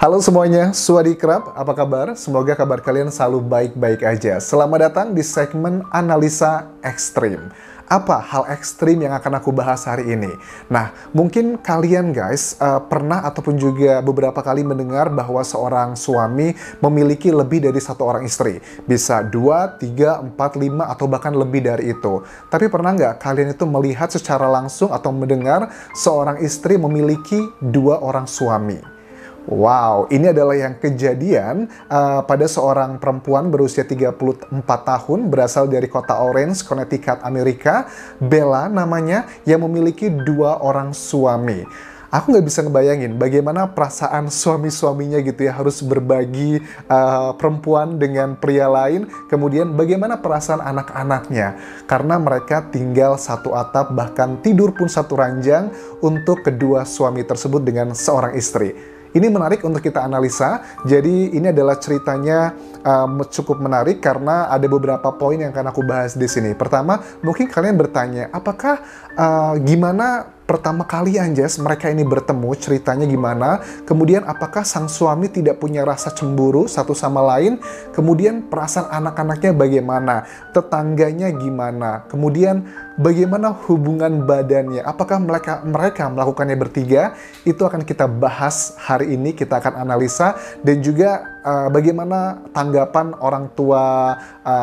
Halo semuanya, Swadikram, apa kabar? Semoga kabar kalian selalu baik-baik aja. Selamat datang di segmen Analisa Ekstrim. Apa hal ekstrim yang akan aku bahas hari ini? Nah, mungkin kalian guys pernah ataupun juga beberapa kali mendengar bahwa seorang suami memiliki lebih dari satu orang istri. Bisa 2, 3, 4, 5, atau bahkan lebih dari itu. Tapi pernah nggak kalian itu melihat secara langsung atau mendengar seorang istri memiliki 2 orang suami? Wow, ini adalah yang kejadian pada seorang perempuan berusia 34 tahun berasal dari kota Orange, Connecticut, Amerika. Bella namanya, yang memiliki 2 orang suami. Aku nggak bisa ngebayangin bagaimana perasaan suami-suaminya gitu ya, harus berbagi perempuan dengan pria lain. Kemudian bagaimana perasaan anak-anaknya, karena mereka tinggal satu atap, bahkan tidur pun satu ranjang untuk kedua suami tersebut dengan seorang istri. Ini menarik untuk kita analisa. Jadi ini adalah ceritanya cukup menarik karena ada beberapa poin yang akan aku bahas di sini. Pertama, mungkin kalian bertanya, apakah gimana pertama kali Anjas mereka ini bertemu, ceritanya gimana? Kemudian apakah sang suami tidak punya rasa cemburu satu sama lain? Kemudian perasaan anak-anaknya bagaimana? Tetangganya gimana? Kemudian bagaimana hubungan badannya? Apakah mereka melakukannya bertiga? Itu akan kita bahas hari ini, kita akan analisa. Dan juga bagaimana tanggapan orang tua,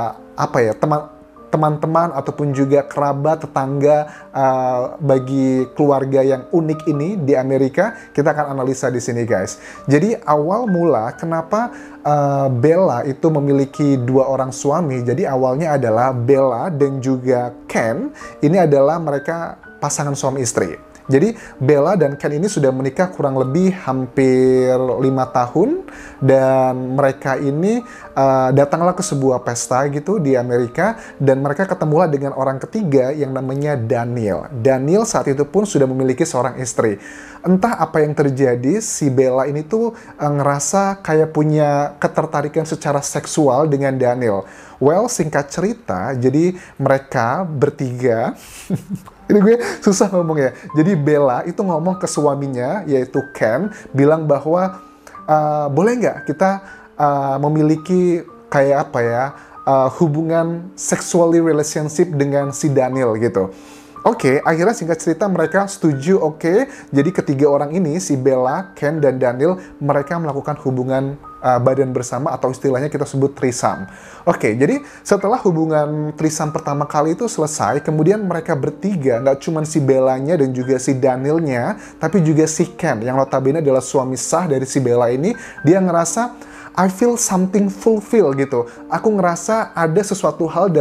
teman-teman ataupun juga kerabat, tetangga bagi keluarga yang unik ini di Amerika. Kita akan analisa di sini guys. Jadi awal mula kenapa Bella itu memiliki 2 orang suami. Jadi awalnya adalah Bella dan juga Ken, ini adalah mereka pasangan suami istri. Jadi Bella dan Ken ini sudah menikah kurang lebih hampir 5 tahun. Dan mereka ini datanglah ke sebuah pesta gitu di Amerika. Dan mereka ketemulah dengan orang ketiga yang namanya Daniel. Daniel saat itu pun sudah memiliki seorang istri. Entah apa yang terjadi, si Bella ini tuh ngerasa kayak punya ketertarikan secara seksual dengan Daniel. Well, singkat cerita, jadi mereka bertiga ini gue susah ngomong ya. Jadi Bella itu ngomong ke suaminya, yaitu Ken, bilang bahwa boleh nggak kita memiliki kayak apa ya, hubungan sexually relationship dengan si Daniel gitu. Oke, akhirnya singkat cerita mereka setuju. Oke, jadi ketiga orang ini, si Bella, Ken, dan Daniel, mereka melakukan hubungan badan bersama atau istilahnya kita sebut threesome. Oke, jadi setelah hubungan threesome pertama kali itu selesai, kemudian mereka bertiga, nggak cuma si Bellanya dan juga si Danielnya, tapi juga si Ken, yang notabene adalah suami sah dari si Bella ini, dia ngerasa I feel something fulfill gitu. Aku ngerasa ada sesuatu hal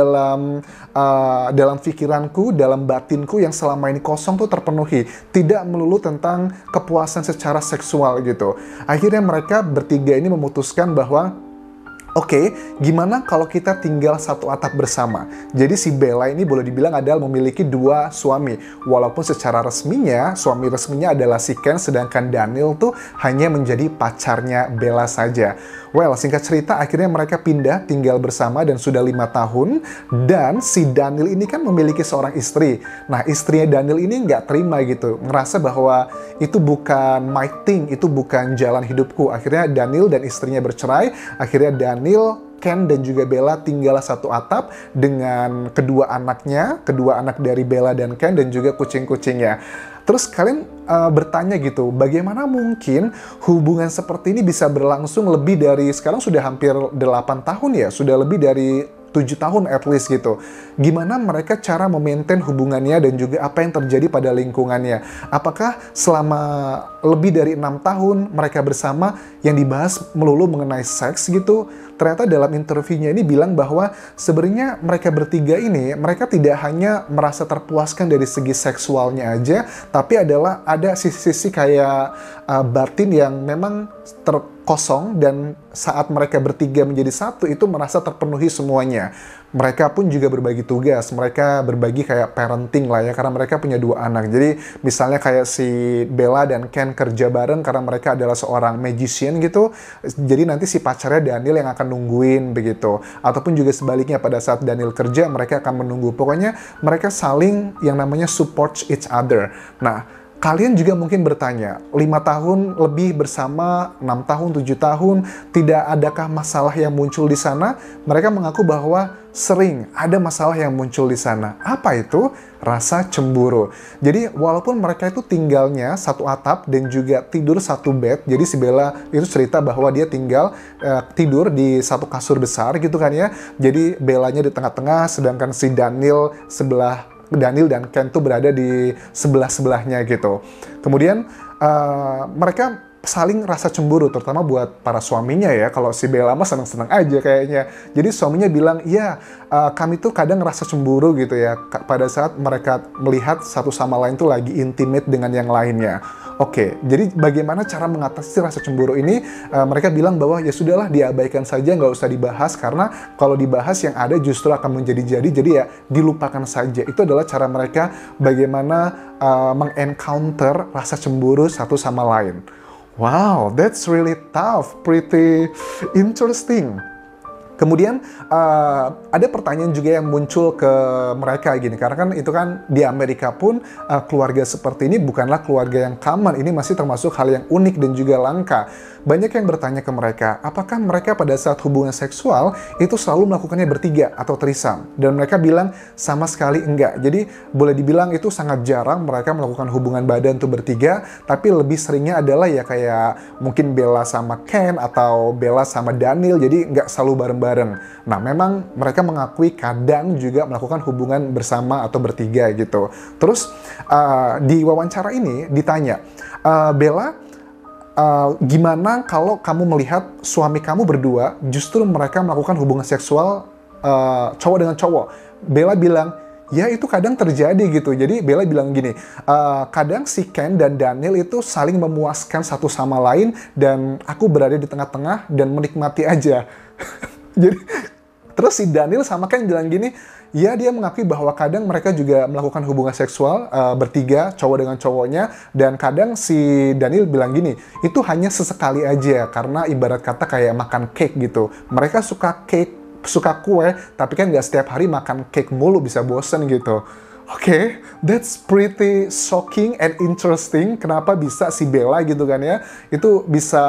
dalam pikiranku, dalam batinku yang selama ini kosong tuh terpenuhi. Tidak melulu tentang kepuasan secara seksual gitu. Akhirnya mereka bertiga ini memutuskan bahwa oke, gimana kalau kita tinggal satu atap bersama? Jadi si Bella ini boleh dibilang adalah memiliki 2 suami. Walaupun secara resminya, suami resminya adalah si Ken, sedangkan Daniel tuh hanya menjadi pacarnya Bella saja. Well, singkat cerita akhirnya mereka pindah tinggal bersama dan sudah 5 tahun. Dan si Daniel ini kan memiliki seorang istri. Nah, istrinya Daniel ini nggak terima gitu. Ngerasa bahwa itu bukan my thing, itu bukan jalan hidupku. Akhirnya Daniel dan istrinya bercerai. Akhirnya Daniel, Ken, dan juga Bella tinggal satu atap dengan kedua anak dari Bella dan Ken, dan juga kucing-kucingnya. Terus kalian bertanya gitu, bagaimana mungkin hubungan seperti ini bisa berlangsung lebih dari, sekarang sudah hampir 8 tahun ya, sudah lebih dari 7 tahun at least gitu. Gimana mereka cara memaintain hubungannya dan juga apa yang terjadi pada lingkungannya. Apakah selama lebih dari 6 tahun mereka bersama yang dibahas melulu mengenai seks gitu? Ternyata dalam interviewnya ini bilang bahwa sebenarnya mereka bertiga ini, mereka tidak hanya merasa terpuaskan dari segi seksualnya aja, tapi adalah ada sisi-sisi kayak batin yang memang terkosong, dan saat mereka bertiga menjadi satu itu merasa terpenuhi semuanya. Mereka pun juga berbagi tugas, mereka berbagi kayak parenting lah ya, karena mereka punya 2 anak. Jadi misalnya kayak si Bella dan Ken kerja bareng karena mereka adalah seorang magician gitu, jadi nanti si pacarnya Daniel yang akan nungguin begitu. Ataupun juga sebaliknya, pada saat Daniel kerja mereka akan menunggu. Pokoknya mereka saling yang namanya support each other. Nah, Kalian juga mungkin bertanya, 5 tahun lebih bersama, 6 tahun, 7 tahun, tidak adakah masalah yang muncul di sana? Mereka mengaku bahwa sering ada masalah yang muncul di sana. Apa itu? Rasa cemburu. Jadi walaupun mereka itu tinggalnya satu atap dan juga tidur satu bed, jadi si Bella itu cerita bahwa dia tidur di satu kasur besar gitu kan ya. Jadi Bellanya di tengah-tengah, sedangkan si Daniel dan Ken tuh berada di sebelah-sebelahnya gitu. Kemudian mereka saling rasa cemburu, terutama buat para suaminya ya. Kalau si Bella mah seneng-seneng aja kayaknya. Jadi suaminya bilang, iya kami tuh kadang ngerasa cemburu gitu ya, pada saat mereka melihat satu sama lain tuh lagi intimate dengan yang lainnya. Oke, jadi bagaimana cara mengatasi rasa cemburu ini? Mereka bilang bahwa ya sudahlah, diabaikan saja, nggak usah dibahas, karena kalau dibahas yang ada justru akan menjadi-jadi, jadi ya dilupakan saja. Itu adalah cara mereka bagaimana mengencounter rasa cemburu satu sama lain. Wow, that's really tough, pretty interesting. Kemudian ada pertanyaan juga yang muncul ke mereka gini, karena kan itu kan di Amerika pun keluarga seperti ini bukanlah keluarga yang common, ini masih termasuk hal yang unik dan juga langka. Banyak yang bertanya ke mereka, apakah mereka pada saat hubungan seksual itu selalu melakukannya bertiga atau threesome? Dan mereka bilang sama sekali enggak. Jadi boleh dibilang itu sangat jarang mereka melakukan hubungan badan tuh bertiga, tapi lebih seringnya adalah ya kayak mungkin Bella sama Ken atau Bella sama Daniel, jadi nggak selalu bareng-bareng. Nah, memang mereka mengakui kadang juga melakukan hubungan bersama atau bertiga gitu. Terus di wawancara ini ditanya, Bella, gimana kalau kamu melihat suami kamu berdua justru mereka melakukan hubungan seksual cowok dengan cowok? Bella bilang, ya itu kadang terjadi gitu. Jadi Bella bilang gini, kadang si Ken dan Daniel itu saling memuaskan satu sama lain dan aku berada di tengah-tengah dan menikmati aja. Jadi terus si Daniel sama Ken bilang gini, ya dia mengakui bahwa kadang mereka juga melakukan hubungan seksual bertiga, cowok dengan cowoknya, dan kadang si Daniel bilang gini, itu hanya sesekali aja, karena ibarat kata kayak makan cake gitu. Mereka suka cake, suka kue, tapi kan nggak setiap hari makan cake mulu, bisa bosen gitu. Oke, that's pretty shocking and interesting. Kenapa bisa si Bella gitu kan ya, itu bisa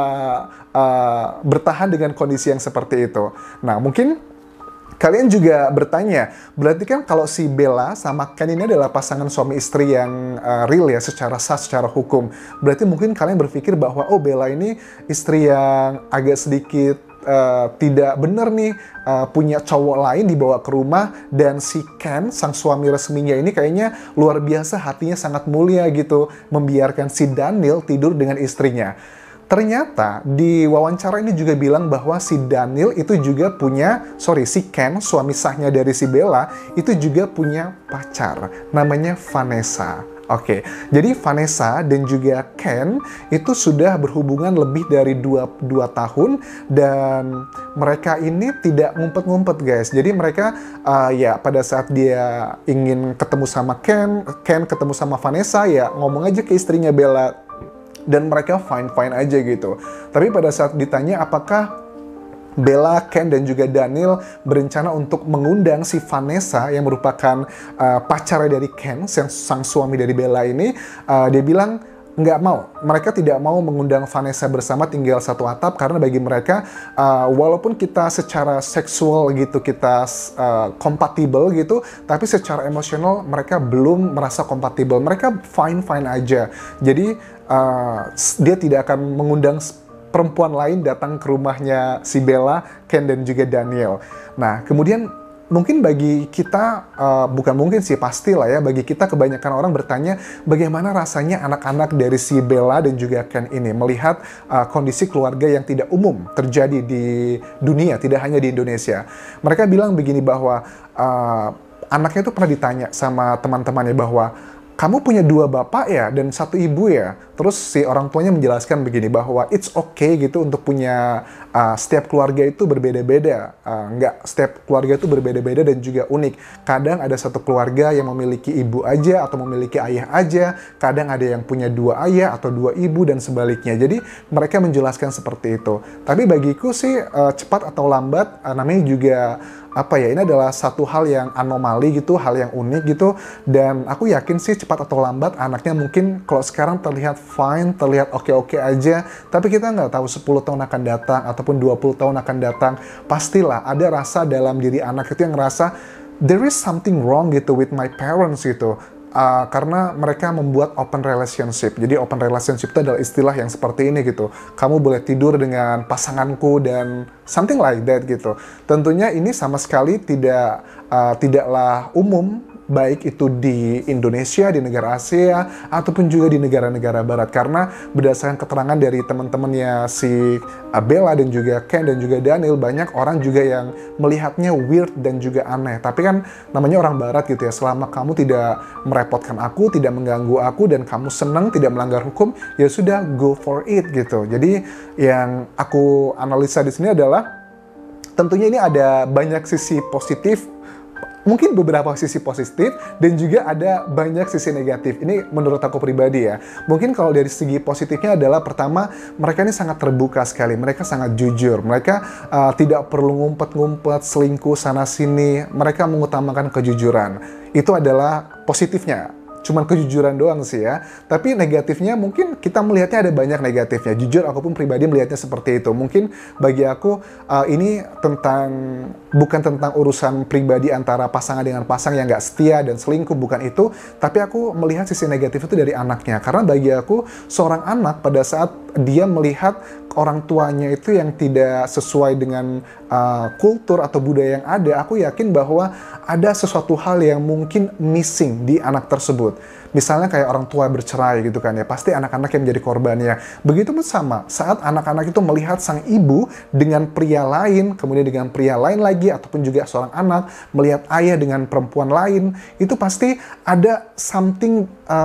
bertahan dengan kondisi yang seperti itu. Nah, mungkin kalian juga bertanya, berarti kan kalau si Bella sama Ken ini adalah pasangan suami istri yang real ya, secara sah, secara hukum. Berarti mungkin kalian berpikir bahwa, oh Bella ini istri yang agak sedikit tidak benar nih, punya cowok lain dibawa ke rumah, dan si Ken, sang suami resminya ini kayaknya luar biasa, hatinya sangat mulia gitu, membiarkan si Daniel tidur dengan istrinya. Ternyata di wawancara ini juga bilang bahwa si Daniel itu juga si Ken, suami sahnya dari si Bella, itu juga punya pacar, namanya Vanessa. Oke, jadi Vanessa dan juga Ken itu sudah berhubungan lebih dari 2 tahun, dan mereka ini tidak ngumpet-ngumpet guys. Jadi mereka ya pada saat dia ingin ketemu sama Ken ketemu sama Vanessa, ya ngomong aja ke istrinya Bella, dan mereka fine-fine aja gitu. Tapi pada saat ditanya apakah Bella, Ken, dan juga Daniel berencana untuk mengundang si Vanessa yang merupakan pacarnya dari Ken, sang suami dari Bella ini, dia bilang nggak mau. Mereka tidak mau mengundang Vanessa bersama tinggal satu atap, karena bagi mereka walaupun kita secara seksual gitu kita kompatibel gitu, tapi secara emosional mereka belum merasa kompatibel. Mereka fine-fine aja. Jadi dia tidak akan mengundang perempuan lain datang ke rumahnya si Bella, Ken, dan juga Daniel. Nah, kemudian mungkin bagi kita, bukan mungkin sih, pastilah ya, bagi kita kebanyakan orang bertanya bagaimana rasanya anak-anak dari si Bella dan juga Ken ini melihat kondisi keluarga yang tidak umum terjadi di dunia, tidak hanya di Indonesia. Mereka bilang begini bahwa anaknya itu pernah ditanya sama teman-temannya bahwa, kamu punya 2 bapak ya dan 1 ibu ya? Terus si orang tuanya menjelaskan begini bahwa it's okay gitu untuk punya setiap keluarga itu berbeda-beda. Nggak, setiap keluarga itu berbeda-beda dan juga unik. Kadang ada satu keluarga yang memiliki ibu aja atau memiliki ayah aja. Kadang ada yang punya 2 ayah atau 2 ibu dan sebaliknya. Jadi mereka menjelaskan seperti itu. Tapi bagiku sih cepat atau lambat namanya juga apa ya, ini adalah satu hal yang anomali gitu, hal yang unik gitu, dan aku yakin sih cepat atau lambat anaknya mungkin kalau sekarang terlihat fine, terlihat oke-oke aja, tapi kita nggak tahu 10 tahun akan datang ataupun 20 tahun akan datang, pastilah ada rasa dalam diri anak itu yang ngerasa there is something wrong gitu with my parents gitu. Karena mereka membuat open relationship. Jadi open relationship itu adalah istilah yang seperti ini gitu. Kamu boleh tidur dengan pasanganku dan something like that gitu. Tentunya ini sama sekali tidaklah umum, baik itu di Indonesia, di negara Asia, ataupun juga di negara-negara Barat. Karena berdasarkan keterangan dari teman-temannya si Bella dan juga Ken dan juga Daniel, banyak orang juga yang melihatnya weird dan juga aneh. Tapi kan namanya orang Barat gitu ya, selama kamu tidak merepotkan aku, tidak mengganggu aku, dan kamu senang, tidak melanggar hukum, ya sudah, go for it gitu. Jadi yang aku analisa di sini adalah tentunya ini ada banyak sisi positif, mungkin beberapa sisi positif, dan juga ada banyak sisi negatif. Ini menurut aku pribadi ya. Mungkin kalau dari segi positifnya adalah pertama, mereka ini sangat terbuka sekali. Mereka sangat jujur. Mereka tidak perlu ngumpet-ngumpet, selingkuh sana-sini. Mereka mengutamakan kejujuran. Itu adalah positifnya. Cuman kejujuran doang sih ya. Tapi negatifnya mungkin kita melihatnya ada banyak negatifnya. Jujur aku pun pribadi melihatnya seperti itu. Mungkin bagi aku ini bukan tentang urusan pribadi antara pasangan dengan pasang yang nggak setia dan selingkuh, bukan itu. Tapi aku melihat sisi negatif itu dari anaknya. Karena bagi aku seorang anak pada saat dia melihat orang tuanya itu yang tidak sesuai dengan kultur atau budaya yang ada, aku yakin bahwa ada sesuatu hal yang mungkin missing di anak tersebut. Misalnya kayak orang tua bercerai gitu kan ya, pasti anak-anak yang menjadi korbannya. Begitu pun sama, saat anak-anak itu melihat sang ibu dengan pria lain, kemudian dengan pria lain lagi, ataupun juga seorang anak melihat ayah dengan perempuan lain, itu pasti ada something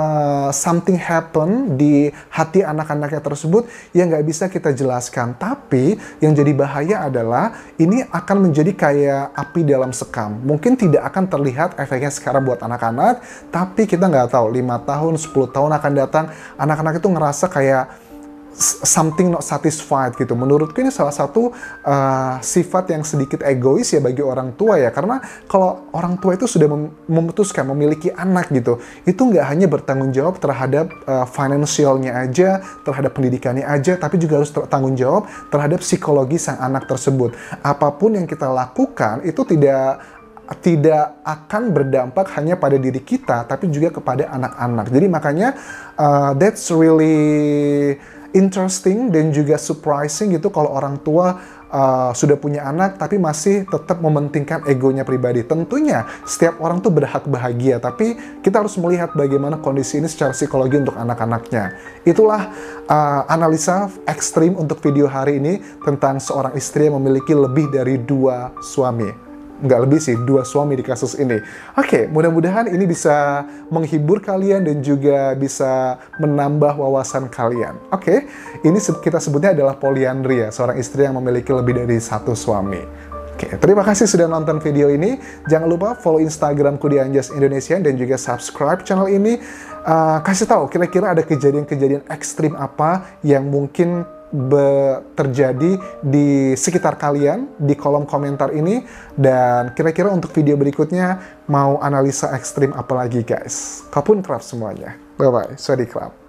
happen di hati anak-anaknya tersebut yang nggak bisa kita jelaskan. Tapi yang jadi bahaya adalah ini akan menjadi kayak api dalam sekam. Mungkin tidak akan terlihat efeknya sekarang buat anak-anak, tapi kita nggak tahu 5 tahun, 10 tahun akan datang, anak-anak itu ngerasa kayak something not satisfied gitu. Menurutku ini salah satu sifat yang sedikit egois ya bagi orang tua ya. Karena kalau orang tua itu sudah memutuskan memiliki anak gitu, itu nggak hanya bertanggung jawab terhadap financialnya aja, terhadap pendidikannya aja, tapi juga harus bertanggung jawab terhadap psikologi sang anak tersebut. Apapun yang kita lakukan itu tidak akan berdampak hanya pada diri kita, tapi juga kepada anak-anak. Jadi makanya that's really interesting dan juga surprising gitu kalau orang tua sudah punya anak tapi masih tetap mementingkan egonya pribadi. Tentunya setiap orang tuh berhak bahagia, tapi kita harus melihat bagaimana kondisi ini secara psikologi untuk anak-anaknya. Itulah analisa ekstrim untuk video hari ini tentang seorang istri yang memiliki lebih dari 2 suami. Nggak lebih sih, 2 suami di kasus ini. Oke, mudah-mudahan ini bisa menghibur kalian dan juga bisa menambah wawasan kalian. Oke, ini kita sebutnya adalah polyandry ya, seorang istri yang memiliki lebih dari 1 suami. Oke, terima kasih sudah nonton video ini. Jangan lupa follow Instagramku di Anjas Indonesia dan juga subscribe channel ini. Kasih tahu kira-kira ada kejadian-kejadian ekstrim apa yang mungkin terjadi di sekitar kalian di kolom komentar ini, dan kira-kira untuk video berikutnya mau analisa ekstrim apa lagi guys. Kapun krab semuanya. Bye bye. Swadee krab.